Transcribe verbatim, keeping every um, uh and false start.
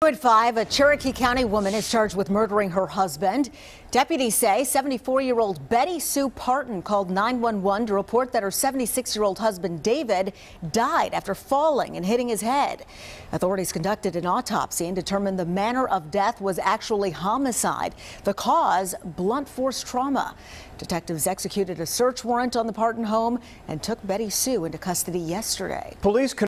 At five, a Cherokee County woman is charged with murdering her husband. Deputies say seventy-four-year-old Betty Sue Parton called nine one one to report that her seventy-six-year-old husband David died after falling and hitting his head. Authorities conducted an autopsy and determined the manner of death was actually homicide. The cause, blunt force trauma. Detectives executed a search warrant on the Parton home and took Betty Sue into custody yesterday. Police